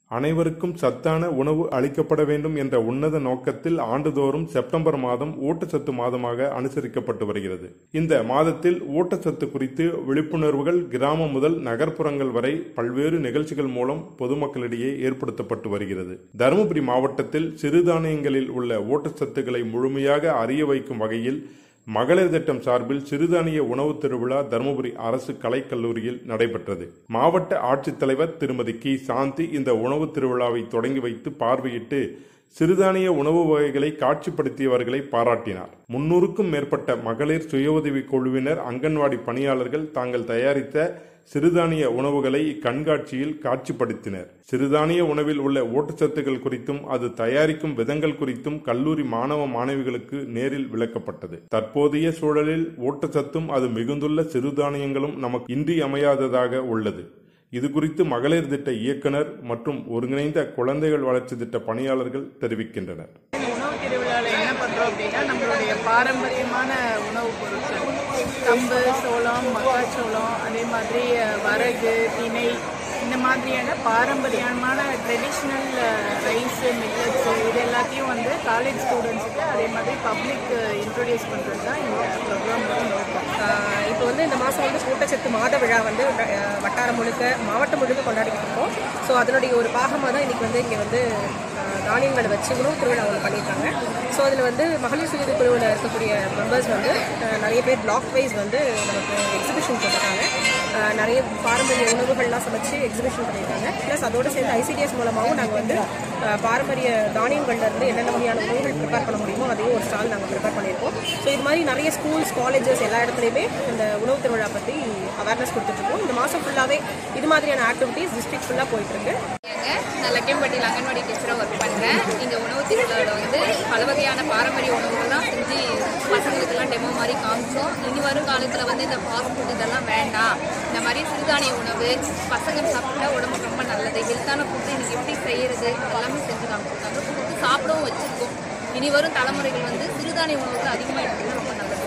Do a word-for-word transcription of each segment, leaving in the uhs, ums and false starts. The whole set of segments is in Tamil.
அனைவருக்கும் சத்தான உணவு அளிக்கப்பட வேண்டும் என்ற உன்னத நோக்கத்தில் ஆண்டுதோறும் செப்டம்பர் மாதம் ஊட்டச்சத்து மாதமாக அனுசரிக்கப்பட்டு வருகிறது. இந்த மாதத்தில் ஊட்டச்சத்து குறித்து விழிப்புணர்வுகள் கிராமம் முதல் நகர்ப்புறங்கள் வரை பல்வேறு நிகழ்ச்சிகள் மூலம் பொதுமக்களிடையே ஏற்படுத்தப்பட்டு வருகிறது. தருமபுரி மாவட்டத்தில் சிறுதானியங்களில் உள்ள ஊட்டச்சத்துக்களை முழுமையாக அறிய வைக்கும் வகையில் மகளிர் திட்டம் சார்பில் சிறுதானிய உணவு திருவிழா தருமபுரி அரசு கலைக்கல்லூரியில் நடைபெற்றது. மாவட்ட ஆட்சித்தலைவர் திருமதி கி சாந்தி இந்த உணவு திருவிழாவை தொடங்கி வைத்து பார்வையிட்டு சிறுதானிய உணவு வகைகளை காட்சிப்படுத்தியவர்களை பாராட்டினார். முன்னூறுக்கும் மேற்பட்ட மகளிர் சுய உதவி குழுவினர், அங்கன்வாடி பணியாளர்கள் தாங்கள் தயாரித்த சிறுதானிய உணவுகளை இக்கண்காட்சியில் காட்சிப்படுத்தினர். சிறுதானிய உணவில் உள்ள ஊட்டச்சத்துக்கள் குறித்தும் அது தயாரிக்கும் விதங்கள் குறித்தும் கல்லூரி மாணவ மாணவிகளுக்கு நேரில் விளக்கப்பட்டது. தற்போதைய சூழலில் ஊட்டச்சத்தும் அது மிகுந்துள்ள சிறுதானியங்களும் நமக்கு இன்றியமையாததாக உள்ளது. இது குறித்து மகளிர் திட்ட இயக்குனர் மற்றும் ஒருங்கிணைந்த குழந்தைகள் வளர்ச்சி திட்ட பணியாளர்கள் தெரிவிக்கின்றனர். உணவு திருவிழாவில் என்ன பண்றோம் அப்படின்னா, நம்மளுடைய பாரம்பரியமான உணவுப் பொருட்கள், கம்பு, சோளம், மக்காச்சோளம், அதே மாதிரி வரகு, திணை, இந்த மாதிரியான பாரம்பரியமான ட்ரெடிஷ்னல் ரைஸ், மில்லட்ஸ், இது எல்லாத்தையும் வந்து காலேஜ் ஸ்டூடெண்ட்ஸுக்கு அதே மாதிரி பப்ளிக் இன்ட்ரோடியூஸ் பண்ணுறது தான் இந்த ப்ரோக்ராமோட நோக்கம். இப்போ வந்து இந்த மாதம் வந்து ஊட்டச்சத்து மாத விழா வந்து வட்டாரம் முழுக்க மாவட்டம் முழுக்க கொண்டாடிக்கிட்டு இருக்கோம். ஸோ அதனுடைய ஒரு பாகமாக தான் இன்றைக்கி வந்து இங்கே வந்து தானியங்களை வச்சு உணவு திருவிழா அவங்க பண்ணியிருக்காங்க. ஸோ அதில் வந்து மகளிர் சுய குழுவில் இருக்கக்கூடிய மெம்பர்ஸ் வந்து நிறைய பேர் பிளாக் வைஸ் வந்து நமக்கு எக்ஸிபிஷன் போட்டிருக்காங்க. நிறைய பாரம்பரிய உணவுகள்லாம் சமைச்சு எக்ஸிபிஷன் பண்ணியிருக்காங்க. ப்ளஸ் அதோடு சேர்ந்து ஐசிடிஎஸ் மூலமாகவும் நாங்கள் வந்து பாரம்பரிய தானியங்கள்லேருந்து என்னென்ன வகையான உணவுகள் ப்ரிப்பேர் பண்ண முடியுமோ அதையும் ஒரு ஸ்டால் நாங்கள் ப்ரிப்பேர் பண்ணியிருக்கோம். ஸோ இது மாதிரி நிறைய ஸ்கூல்ஸ், காலேஜஸ் எல்லா இடத்துலையுமே இந்த உணவு திருவிழா பற்றி அவேர்னஸ் கொடுத்துட்ருக்கோம். இந்த மாதம் ஃபுல்லாகவே இது மாதிரியான ஆக்டிவிட்டீஸ் டிஸ்ட்ரிக்ட் ஃபுல்லாக போயிட்டுருக்கு. நான் லக்கியம்பட்டியில் அங்கன்வாடி டீச்சராக ஒர்க் பண்ணுறேன். இங்கே உணவு திருவிழாவில் வந்து பல வகையான பாரம்பரிய உணவுகள்லாம் செஞ்சு பசங்களுக்கெல்லாம் டெமோ மாதிரி காமிச்சோம். இனி வரும் காலத்தில் வந்து இந்த ஃபாஸ்ட் ஃபுட் இதெல்லாம் வேண்டாம், இந்த மாதிரி சிறுதானிய உணவு பசங்க சாப்பிட்டா உடம்புக்கு ரொம்ப நல்லது, ஹெல்த்தான ஃபுட்டு இன்னைக்கு எப்படி செய்கிறது எல்லாமே செஞ்சு காமிச்சிருக்காங்க. ஃபுட்டு சாப்பிடவும் வச்சுருக்கோம். இனி வரும் தலைமுறைகள் வந்து சிறுதானிய உணவுக்கு அதிகமாக எடுத்துக்கிறது ரொம்ப நல்லது.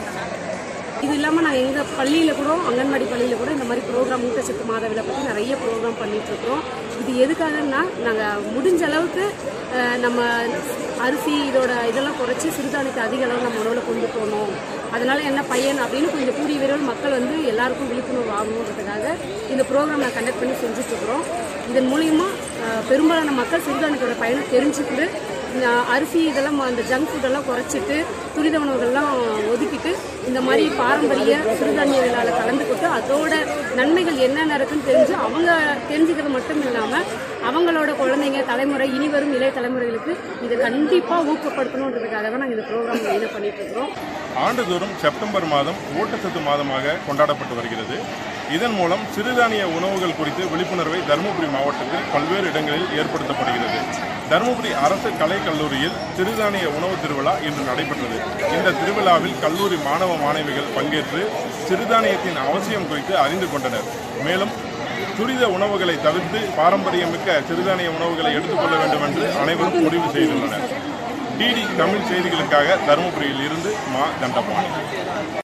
இது இல்லாமல் நாங்கள் எங்கள் பள்ளியில் கூட, அங்கன்வாடி பள்ளியில் கூட இந்த மாதிரி ப்ரோக்ராம் ஊட்டச்சத்து மாத விழா பற்றி நிறைய ப்ரோக்ராம் பண்ணிகிட்ருக்குறோம். இது எதுக்காகன்னா, நாங்கள் முடிஞ்ச அளவுக்கு நம்ம அரிசி இதோட இதெல்லாம் குறைச்சி சிறுதானியத்தை அதிக அளவு நம்ம உணவில் கொண்டு போகணும். அதனால் என்ன பையன் அப்படின்னு கொஞ்சம் கூடிய விரைவில் மக்கள் வந்து எல்லாருக்கும் விழிப்புணர்வு ஆகணுன்றதுக்காக இந்த ப்ரோக்ராம் நான் கண்டக்ட் பண்ணி செஞ்சுட்ருக்குறோம். இதன் மூலிமா பெரும்பாலான மக்கள் சிறுதானியத்தோட பயனை தெரிஞ்சுக்கிட்டு அரிசி இதெல்லாம் அந்த ஜங்க் ஃபுட்டெல்லாம் குறைச்சிட்டு துரித உணவுகள்லாம் ஒதுக்கிட்டு இந்த மாதிரி பாரம்பரிய சிறுதானிய விழாவில் கலந்துக்கிட்டு அதோட நன்மைகள் என்னென்ன இருக்குன்னு தெரிஞ்சு அவங்க தெரிஞ்சுக்கிறது மட்டும் இல்லாமல் அவங்களோட குழந்தைங்க தலைமுறை, இனி வரும் இளைய தலைமுறைகளுக்கு இதை கண்டிப்பாக ஊக்கப்படுத்தணுன்றதுக்காக தான் நாங்கள் இந்த ப்ரோக்ராம் என்ன பண்ணிட்டு இருக்கிறோம். ஆண்டுதோறும் செப்டம்பர் மாதம் ஊட்டச்சத்து மாதமாக கொண்டாடப்பட்டு வருகிறது. இதன் மூலம் சிறுதானிய உணவுகள் குறித்து விழிப்புணர்வை தருமபுரி மாவட்டத்தில் பல்வேறு இடங்களில் ஏற்படுத்தப்படுகிறது. தருமபுரி அரசு கலைக்கல்லூரியில் சிறுதானிய உணவு திருவிழா இன்று நடைபெற்றது. இந்த திருவிழாவில் கல்லூரி மாணவ மாணவிகள் பங்கேற்று சிறுதானியத்தின் அவசியம் குறித்து அறிந்து கொண்டனர். மேலும் துரித உணவுகளை தவிர்த்து பாரம்பரியமிக்க சிறுதானிய உணவுகளை எடுத்துக்கொள்ள வேண்டும் என்று அனைவரும் முடிவு செய்துள்ளனர். டிடி தமிழ் செய்திகளுக்காக தருமபுரியில் இருந்து மா தண்டபாணி.